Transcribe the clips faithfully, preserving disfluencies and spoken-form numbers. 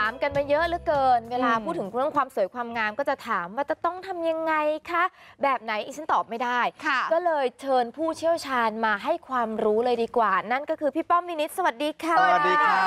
ามกันมาเยอะเหลือเกินเวลาพูดถึงเรื่องความสวยความงามก็จะถามว่าจะต้องทำยังไงคะแบบไหนอีฉันตอบไม่ได้ก็เลยเชิญผู้เชี่ยวชาญมาให้ความรู้เลยดีกว่านั่นก็คือพี่ป้อมวินิจสวัสดีค่ะสวัสดีค่ะ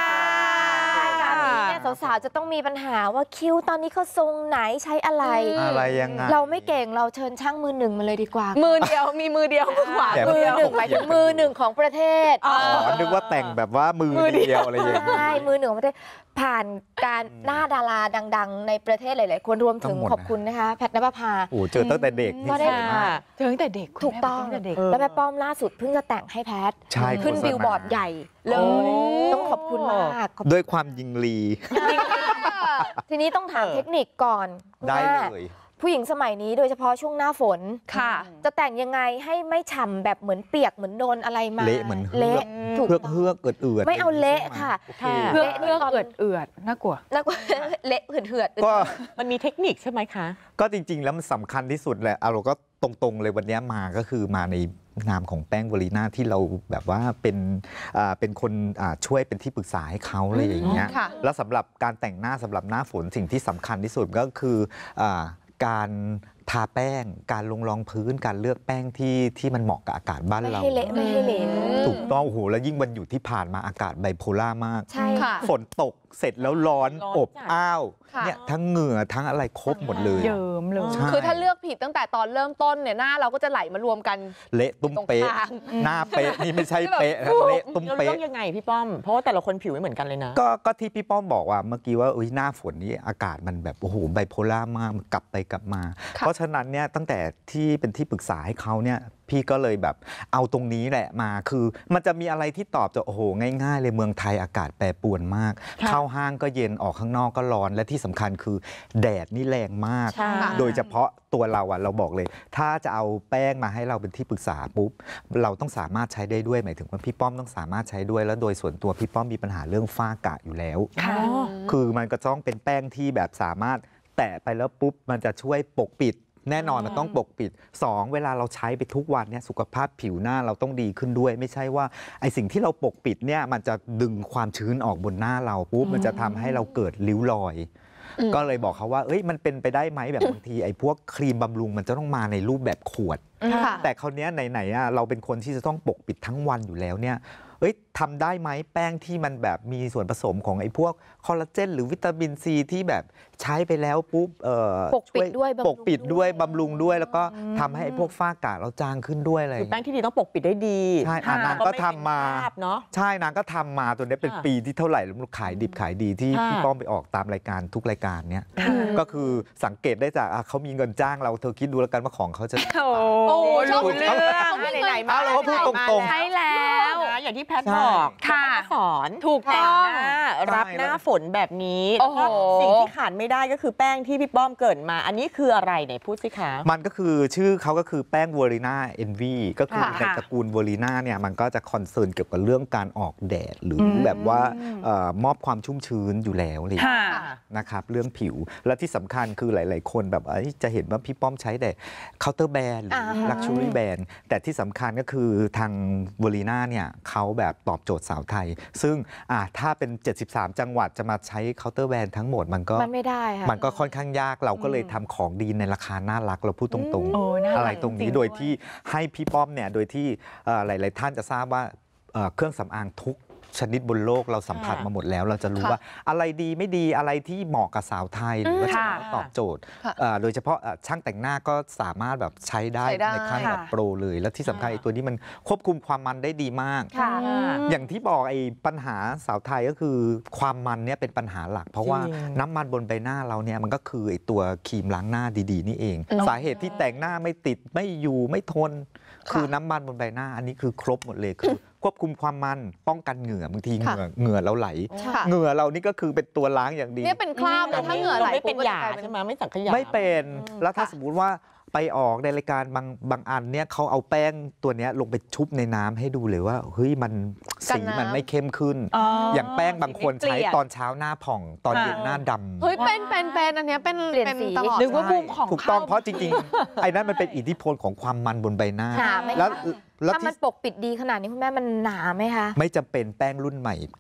เนี่ยสาวๆจะต้องมีปัญหาว่าคิ้วตอนนี้เขาทรงไหนใช้อะไรอะไรยังไงเราไม่เก่งเราเชิญช่างมือหนึ่งมาเลยดีกว่ามือเดียวมีมือเดียวมือขวามือหนึ่งหมายถึงมือหนึ่งของประเทศอ๋อนึกว่าแต่งแบบว่ามือเดียวอะไรอย่างเงี้ยใช่มือหนึ่งของประเทศผ่านการหน้าดาราดังๆในประเทศหลายๆคนรวมถึงขอบคุณนะคะแพทย์ณปภาโอ้เจอตั้งแต่เด็กก็ได้เจอตั้งแต่เด็กถูกต้องแล้วแม่ป้อมล่าสุดเพิ่งจะแต่งให้แพทย์ขึ้นบิลบอร์ดใหญ่เลยต้องขอบคุณมากด้วยความยิงลีทีนี้ต้องถามเทคนิคก่อนได้เลยผู้หญิงสมัยนี้โดยเฉพาะช่วงหน้าฝนค่ะจะแต่งยังไงให้ไม่ฉ่ำแบบเหมือนเปียกเหมือนโดนอะไรมาเละเหมือนเละถูกเฮือกเอือดเอือดไม่เอาเละค่ะเละเอือดเอือดเอือดน่ากลัวน่ากลัวเละเหือดเหือดก็มันมีเทคนิคใช่ไหมคะก็จริงๆแล้วมันสำคัญที่สุดแหละเอาเราก็ตรงๆเลยวันนี้มาก็คือมาในนามของแป้งวลีน่าที่เราแบบว่าเป็นเป็นคนช่วยเป็นที่ปรึกษาให้เขาอะไรอย่างเงี้ยแล้วสำหรับการแต่งหน้าสำหรับหน้าฝนสิ่งที่สำคัญที่สุดก็คือการทาแป้งการลงรองพื้นการเลือกแป้งที่ที่มันเหมาะกับอากาศบ้านเราไม่ให้เละไม่ให้เหลวถูกต้องโอ้โหแล้วยิ่งวันหยุดที่ผ่านมาอากาศไบโพล่ามากใช่ค่ะฝนตกเสร็จแล้วร้อนอบอ้าวเนี่ยทั้งเหงื่อทั้งอะไรครบหมดเลยเยิ้มเลยคือถ้าเลือกผิดตั้งแต่ตอนเริ่มต้นเนี่ยหน้าเราก็จะไหลมารวมกันเละตุ้มเป๊ะหน้าเป๊ะนี่ไม่ใช่เป๊ะเละตุ้มเป๊ะต้องยังไงพี่ป้อมเพราะว่าแต่ละคนผิวไม่เหมือนกันเลยนะก็ก็ที่พี่ป้อมบอกว่าเมื่อกี้ว่าอุ้ยหน้าฝนนี่อากาศมันแบบโอ้โหไบโพล่ามากกลับไปกลับมาเพราะฉะนั้นเนี่ยตั้งแต่ที่เป็นที่ปรึกษาให้เขาเนี่ยพี่ก็เลยแบบเอาตรงนี้แหละมาคือมันจะมีอะไรที่ตอบจะโอ้โหง่ายๆเลยเมืองไทยอากาศแปรปรวนมากเข้าห้างก็เย็นออกข้างนอกก็ร้อนและที่สำคัญคือแดดนี่แรงมากโดยเฉพาะตัวเราอะเราบอกเลยถ้าจะเอาแป้งมาให้เราเป็นที่ปรึกษาปุ๊บเราต้องสามารถใช้ได้ด้วยหมายถึงว่าพี่ป้อมต้องสามารถใช้ด้วยแล้วโดยส่วนตัวพี่ป้อมมีปัญหาเรื่องฝ้ากระอยู่แล้วคือมันก็ต้องเป็นแป้งที่แบบสามารถแตะไปแล้วปุ๊บมันจะช่วยปกปิดแน่นอนมันต้องปกปิดสองเวลาเราใช้ไปทุกวันเนี่ยสุขภาพผิวหน้าเราต้องดีขึ้นด้วยไม่ใช่ว่าไอสิ่งที่เราปกปิดเนี่ยมันจะดึงความชื้นออกบนหน้าเราปุ๊บมันจะทำให้เราเกิดริ้วรอยก็เลยบอกเขาว่าเอ้ยมันเป็นไปได้ไหมแบบบางทีไอ้พวกครีมบำรุงมันจะต้องมาในรูปแบบขวดแต่คราวนี้ไหนๆอ่ะเราเป็นคนที่จะต้องปกปิดทั้งวันอยู่แล้วเนี่ยเอ้ยทำได้ไหมแป้งที่มันแบบมีส่วนผสมของไอ้พวกคอลลาเจนหรือวิตามินซีที่แบบใช้ไปแล้วปุ๊บเอ่อปกปิดด้วยปกปิดด้วยบำรุงด้วยแล้วก็ทำให้พวกฝ้ากระเราจางขึ้นด้วยอะไรแป้งที่ดีต้องปกปิดได้ดีใช่นางก็ทำมาใช่นางก็ทำมาตัวนี้เป็นปีที่เท่าไหร่แล้วขายดิบขายดีที่พี่ป้อมไปออกตามรายการทุกรายการเนี้ยก็คือสังเกตได้จากเขามีเงินจ้างเราเธอคิดดูแล้วกันว่าของเขาจะโอ้ชอบเรื่องไหนๆมาเราพูดตรงๆใช่แล้วอย่างที่แพทย์บอกค่ะสอนถูกต้องรับหน้าฝนแบบนี้สิ่งที่ขาดไม่ได้ก็คือแป้งที่พี่ป้อมเกิดมาอันนี้คืออะไรไหนพูดสิคะมันก็คือชื่อเขาก็คือแป้งวอลีน่าเอ็นวีก็คือในตระกูลวอลีน่าเนี่ยมันก็จะคอนเซิร์นเกี่ยวกับเรื่องการออกแดดหรือแบบว่ามอบความชุ่มชื้นอยู่แล้วเลยนะครับเรื่องผิวและที่สำคัญคือหลายๆคนแบบจะเห็นว่าพี่ป้อมใช้แต่เคาน์เตอร์แบรนด์หรือลักชัวรี่แบรนด์แต่ที่สำคัญก็คือทางวอลีน่าเนี่ยเขาแบบตอบโจทย์สาวไทยซึ่งถ้าเป็นเจ็ดสิบสามจังหวัดจะมาใช้เคาน์เตอร์แบรนด์ทั้งหมดมันก็มันไม่ได้ค่ะมันก็ค่อนข้างยากเราก็เลยทำของดีในราคาน่ารักเราพูดตรงๆอะไรตรงนี้โดยที่ให้พี่ป้อมเนี่ยโดยที่หลายๆท่านจะทราบว่าเครื่องสำอางทุกชนิดบนโลกเราสัมผัสมาหมดแล้วเราจะรู้ว่าอะไรดีไม่ดีอะไรที่เหมาะกับสาวไทยหรือว่าตอบโจทย์โดยเฉพาะช่างแต่งหน้าก็สามารถแบบใช้ได้ในขั้นแบบโปรเลยและที่สำคัญไอ้ตัวนี้มันควบคุมความมันได้ดีมากอย่างที่บอกไอ้ปัญหาสาวไทยก็คือความมันเนี่ยเป็นปัญหาหลักเพราะว่าน้ำมันบนใบหน้าเราเนี่ยมันก็คือไอ้ตัวครีมล้างหน้าดีๆนี่เองสาเหตุที่แต่งหน้าไม่ติดไม่อยู่ไม่ทนคือน้ำมันบนใบหน้าอันนี้คือครบหมดเลยคือควบคุมความมันป้องกันเหงื่อบางทีเหงื่อเหงื่อเราไหลเหงื่อเรานี่ก็คือเป็นตัวล้างอย่างดีเนี่ยเป็นคราบแต่ถ้าเหงื่อไหลไม่เป็นหยาใช่ไหมไม่สังขยาไม่เป็นแล้วถ้าสมมุติว่าไปออกในรายการบางบางอันเนี่ยเขาเอาแป้งตัวนี้ลงไปชุบในน้ำให้ดูเลยว่าเฮ้ยมันสีมันไม่เข้มขึ้นอย่างแป้งบางคนใช้ตอนเช้าหน้าผ่องตอนเย็นหน้าดำเฮ้ยเป็นเป็นเป็นอันนี้เป็นเป็นตลอดนึกว่าบุ้งของถูกต้องเพราะจริงๆไอ้นั้นมันเป็นอิทธิพลของความมันบนใบหน้าแล้วถ้ามันปกปิดดีขนาดนี้คุณแม่มันหนาไหมคะไม่จำเป็นแป้งรุ่นใหม่การ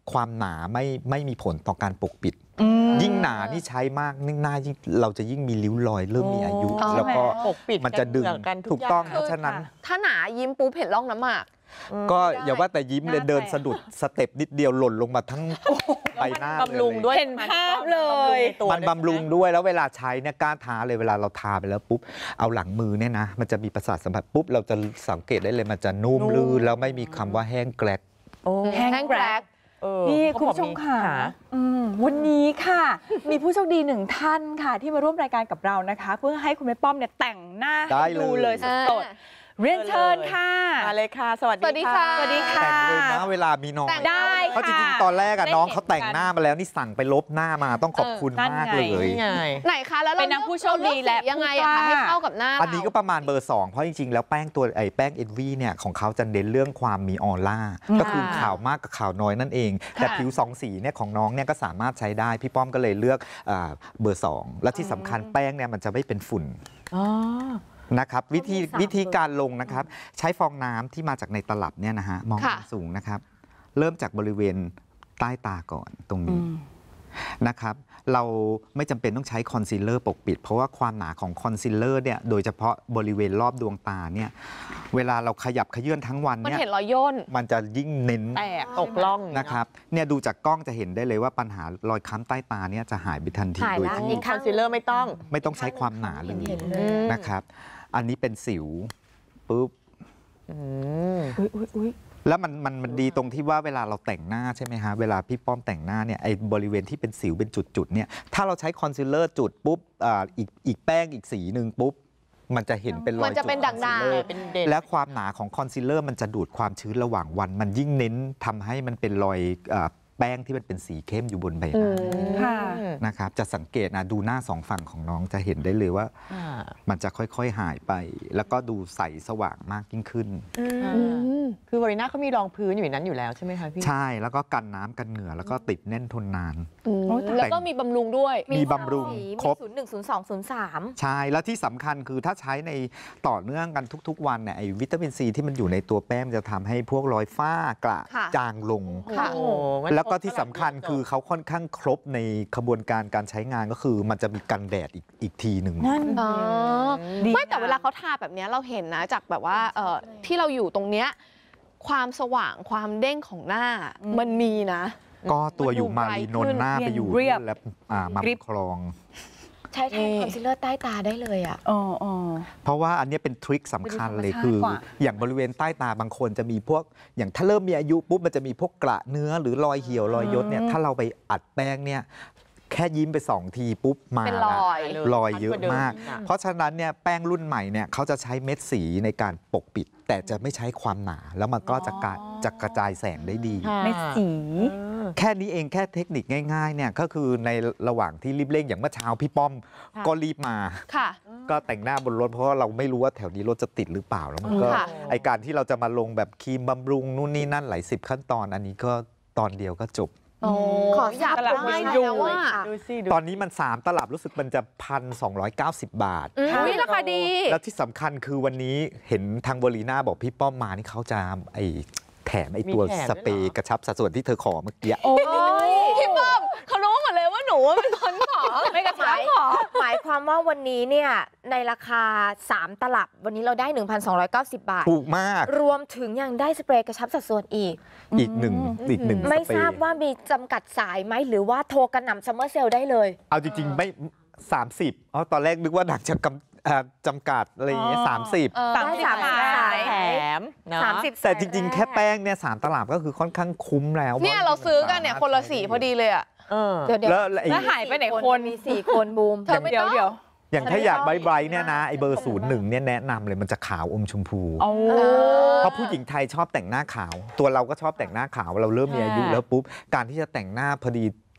ความหนาไม่ไม่มีผลต่อการปกปิดยิ่งหนานี่ใช้มากนิ่งหน้ายิ่งเราจะยิ่งมีริ้วรอยเริ่มมีอายุแล้วก็ปกปิดมันจะดึงกันทุถูกกอย่าต้องงเพราะฉะนั้นถ้าหนายิ้มปุ๊บเห็นร่องน้ำหมากก็อย่าว่าแต่ยิ้มเลยเดินสะดุดสเต็ปนิดเดียวหล่นลงมาทั้งใบหน้าบำรุงด้วยเห็นภาพเลยมันบำรุงด้วยแล้วเวลาใช้เนี่ยกล้าทาเลยเวลาเราทาไปแล้วปุ๊บเอาหลังมือเนี่ยนะมันจะมีประสาทสัมผัสปุ๊บเราจะสังเกตได้เลยมันจะนุ่มลื่นแล้วไม่มีคำว่าแห้งแกรกแห้งแกรกเออนี่เขาคุณบอกผู้ชมมีค่ะขาอืมวันนี้ค่ะ มีผู้โชคดีหนึ่งท่านค่ะ ที่มาร่วมรายการกับเรานะคะ เพื่อให้คุณแม่ป้อมเนี่ยแต่งหน้าได้ให้เลยดูเลยสดๆเรียนเชิญค่ะมาเลยค่ะ สวัสสวัสดีดีค่ะค่ะสวัสดีค่ะแต่งเลยนะเวลามีน้องแต่งได้เพราะจค่ะริงๆ ตอนแรกอะได้น้องเห็นเขาแต่งกันหน้ามาแล้วนี่สั่งไปลบหน้ามาต้องขอบคุณเออนั่นมากไงเลยนี่ไงไหนคะแล้วเราเป็นนางผู้โชคดีและเราเลือกสียังไงอะผู้กคะล้าให้เข้ากับหน้าอันนี้ก็เราประมาณเบอร์สองเพราะจริงๆ แล้วแป้งตัวไอ้แป้งเอ็นวีเนี่ยของเขาจะเน้นเรื่องความมีออร่าก็คือขาวมากกับขาวน้อยนั่นเอง แต่ผิวสองสีเนี่ยของน้องเนี่ยก็สามารถใช้ได้พี่ป้อมก็เลยเลือกอ่าเบอร์สองและที่สำคัญแป้งเนี่ยมันจะไม่เป็นฝุ่นอ๋อนะครับวิธีมีสามวิธีเบอร์การลงนะครับใช้ฟองน้ำที่มาจากในตลับเนี่ยนะฮะมองค่ะสูงนะครับเริ่มจากบริเวณใต้ตาก่อนตรงนี้นะครับเราไม่จำเป็นต้องใช้คอนซีลเลอร์ปกปิด เพราะว่าความหนาของคอนซีลเลอร์เนี่ยโดยเฉพาะบริเวณรอบดวงตาเนี่ยเวลาเราขยับเขยื่อนทั้งวันมันเนี่ยเห็นรอยย่นมันจะยิ่งเน้นแตกตกล่องนะครับเนี่ยดูจากกล้องจะเห็นได้เลยว่าปัญหารอยค้ำใต้ตาเนี่ยจะหายไปทันทีหายโดยละที่อีกคอนซีลเลอร์ไม่ต้องไม่ต้องใช้ความหนาเลยเห็นเลยนะครับอันนี้เป็นสิวปุ๊บอืมอุ๊ยอุ๊ยอุ๊ยแล้วมันมันมันดีตรงที่ว่าเวลาเราแต่งหน้าใช่ไหมฮะเวลาพี่ป้อมแต่งหน้าเนี่ยไอ้บริเวณที่เป็นสิวเป็นจุดๆเนี่ยถ้าเราใช้คอนซีลเลอร์จุดปุ๊บอ่าอีกอีกแป้งอีกสีหนึ่งปุ๊บมันจะเห็นเป็นรอยมันจะเป็นจุด่างๆคอนซีลเลอร์เป็นเด่นและความหนาของคอนซีลเลอร์มันจะดูดความชื้นระหว่างวัน มันยิ่งเน้นทำให้มันเป็นรอยอ่าแป้งที่มันเป็นสีเข้มอยู่บนใบหน้าค่ะนะครับจะสังเกตนะดูหน้าสองฝั่งของน้องจะเห็นได้เลยว่าอ่ามันจะค่อยๆหายไป แล้วก็ดูใสสว่างมากยิ่งขึ้นคือบริน่าเขามีรองพื้นอยู่ในนั้นอยู่แล้วใช่ไหมคะพี่ใช่แล้วก็กันน้ำกันเหงื่อแล้วก็ติดแน่นทนนานอืมโอ้ยแล้วก็มีบำรุงด้วยมีบำรุงสีครบมีศูนย์หนึ่งศูนย์สองศูนย์สามใช่ แล้วที่สำคัญคือถ้าใช้ในต่อเนื่องกันทุกๆ วันเนี่ยไอ้วิตามินซีที่มันอยู่ในตัวแป้งจะทำให้พวกรอยฝ้ากระค่ะจางลงค่ะโอ้งั้นแล้วก็ที่สำคัญคือเขาค่อนข้างครบในขบวนการการใช้งานก็คือมันจะมีกันแดดอีกอีกทีหนึ่งนั่นอ๋อดีไม่แต่นะเวลาเขาทาแบบเนี้ยเราเห็นนะจากแบบว่าเอ่อที่เราอยู่ตรงเนี้ยความสว่างความเด้งของหน้ามันมีนะก็ตัวอยู่มันมาดูรีนไบรท์ขึ้นนท์หน้าไปอยู่เรียบนู่นแล้วอ่ามากริบคลองใช้แทนคอนซีลเลอร์ใต้ตาได้เลยอ่ะอ๋ออ๋อเพราะว่าอันเนี้ยเป็นทริคสำคัญเลยเป็นธรรมชาติคือกว่าอย่างบริเวณใต้ตาบางคนจะมีพวกอย่างถ้าเริ่มมีอายุปุ๊บมันจะมีพวกกระเนื้อหรือรอยเหี่ยวรอยยศเนี่ยถ้าเราไปอัดแป้งเนี่ยแค่ยิ้มไปสองทีปุ๊บมาเป็นรละอยรอยเยอะมากชัดกว่าเดิมอีกอะเพราะฉะนั้นเนี่ยแป้งรุ่นใหม่เนี่ยเขาจะใช้เม็ดสีในการปกปิด แต่จะไม่ใช้ความหนา แล้วมันก็จะกระจะกระจายแสงได้ดีค่ะเม็ดสีเออแค่นี้เองแค่เทคนิคง่ายๆเนี่ยก็คือในระหว่างที่รีบเร่งอย่างเมื่อเช้าพี่ป้อมค่ะก็รีบมาค่ะก็แต่งหน้าบนรถเพราะว่าเราไม่รู้ว่าแถวนี้รถจะติดหรือเปล่าแล้วมันก็ค่ะไอการที่เราจะมาลงแบบครีมบำรุงนู่นนี่นั่นหลายสิบขั้นตอนอันนี้ก็ตอนเดียวก็จบโอ้ขออยากได้ได้แล้แล้ว วว่าอ่ะดูสิดูตอนนี้มัน สาม ตลับรู้สึกมันจะพันสองร้อยเก้าสิบบาทอุ้ยราคาดีแล้วที่สำคัญคือวันนี้เห็นทางบรีน่าบอกพี่ป้อมมานี่เขาจะไอแถมไอตัวมีแถมด้วยเหรอสเปรย์กระชับสัดส่วนที่เธอขอเมื่อกี้โอ้พี่ป้อมเขารู้หมดเลยว่าหนูเป็นคนขอไม่กระหชัมาบยขอหมายความว่าวันนี้เนี่ยในราคา สาม ตลับ วันนี้เราได้ หนึ่งพันสองร้อยเก้าสิบ บาทถูกมากรวมถึงยังได้สเปรย์กระชับสัดส่วนอีกอีกหนึ่งอีกหนึ่งสไม่เปรทราบย์ว่ามีจำกัดสายไหมหรือว่าโทรกระหน่ำซัมเมอร์เซลได้เลยเอาจริงๆ ไม่ สามสิบอ๋อตอนแรกนึกว่าหนักจะกำอ่าจำกัดอะไรอย่างเงี้ยอ๋อสามสิบเออสามสิบได้สามสายสายแถมเนาะสามสิบแต่จริง ๆ แค่แป้งเนี่ยสามตลับก็คือค่อนข้างคุ้มแล้วเนี่ยเราซื้อกันเนี่ยคนละสีพอดีเลยอ่ะเออเดี๋ยวเดี๋ยวแล้วไอ้แล้วหายไปไหนคนมีสี่คนบูมเธอไม่เดี๋ยวต้องเดี๋ยวอย่างถ้าอยากไบรท์ๆเนี่ยนะไอเบอร์ศูนย์หนึ่งเนี่ยแนะนำเลยมันจะขาวอมชมพูโอ้เพราะผู้หญิงไทยชอบแต่งหน้าขาว ตัวเราก็ชอบแต่งหน้าขาวเราเริ่มมีอายุแล้วปุ๊บการที่จะแต่งหน้าพอดี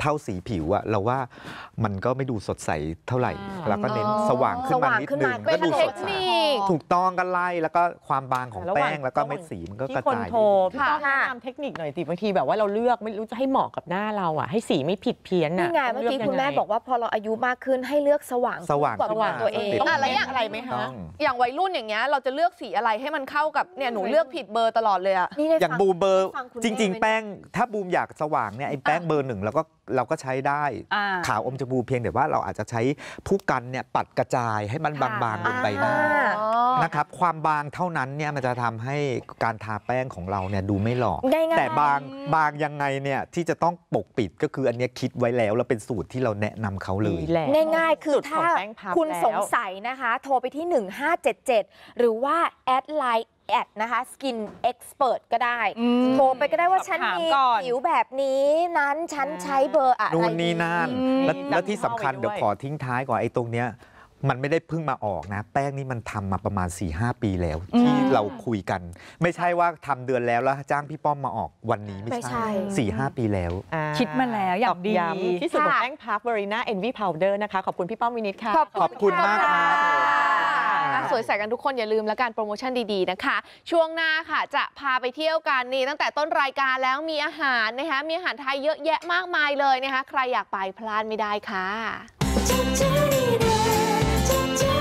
เท่าสีผิวอะเราว่ามันก็ไม่ดูสดใสเท่าไหร่ แล้วก็เน้นสว่างขึ้นมานิดนึงก็ดูสดใสถูกต้องกันไล่แล้วก็ความบางของแป้งแล้วก็เม็ดสีมันก็กระจายพี่ต้องแนะนำเทคนิคหน่อยสิบางทีแบบว่าเราเลือกไม่รู้จะให้เหมาะกับหน้าเราอ่ะให้สีไม่ผิดเพี้ยนอ่ะนี่ไงเมื่อกี้คุณแม่บอกว่าพอเราอายุมากขึ้นให้เลือกสว่างสว่างกว่าสว่างตัวเองต้องอะไรเน้นอะไรไหมคะอย่างวัยรุ่นอย่างเงี้ยเราจะเลือกสีอะไรให้มันเข้ากับเนี่ยหนูเลือกผิดเบอร์ตลอดเลยอะนี่ได้อย่างฟังบูมเบอร์ได้ฟังคุณจริงแม่ๆ แป้งถ้าบูมอยากสว่างเนี่ยไอ้แป้งเบอร์หนึ่งเราก็เราก็ใช้ได้อ่าขาวอมชมพูเพียงแต่ว่าเราอาจจะใช้ผู้กันเนี่ยปัดกระจายให้มันบางๆบนใบหน้าอ่านะครับความบางเท่านั้นเนี่ยมันจะทำให้การทาแป้งของเราเนี่ยดูไม่หลอกง่ายๆแต่บางบางยังไงเนี่ยที่จะต้องปกปิดก็คืออันเนี้ยคิดไว้แล้วแล้วเป็นสูตรที่เราแนะนำเขาเลยแหละง่ายๆ คือสูตรของถ้าแป้งพับคุณแล้วสงสัยนะคะ โทรไปที่ หนึ่งห้าเจ็ดเจ็ด หรือว่า แอดไลน์แอดนะคะ Skin Expert ก็ได้อืมโทรไปก็ได้ว่าสอบฉันถามมีก่อนผิวแบบนี้นั้นฉันใช้เบอร์อะไรนู่นนี่นั่นดีแล้วแล้วที่สำคัญมีเดี๋ยวขอทิ้งท้ายก่อนไอ้ตรงเนี้ยมันไม่ได้เพิ่งมาออกนะ แป้งนี่มันทำมาประมาณ สี่ห้า ปีแล้ว ที่เราคุยกัน ไม่ใช่ว่าทำเดือนแล้วแล้วจ้างพี่ป้อมมาออกวันนี้ไม่ไม่ใช่ใช่ สี่ห้า ปีแล้วอ่คิดมาแล้วอย่างดีย้ำที่สุดของค่ะแป้งพับเบอรีน่าเอ็นวีพาวเดอร์นะคะ ขอบคุณพี่ป้อมวินิตค่ะขอบคุณมากครับอ่ะสวยใสกันทุกคนอย่าลืมแล้วกันโปรโมชั่นดีๆนะคะ ช่วงหน้าค่ะจะพาไปเที่ยวกันนี่ตั้งแต่ต้นรายการแล้วมีอาหารนะคะมีอาหารไทยเยอะแยะมากมายเลยนะคะ ใครอยากไปพลาดไม่ได้ค่ะ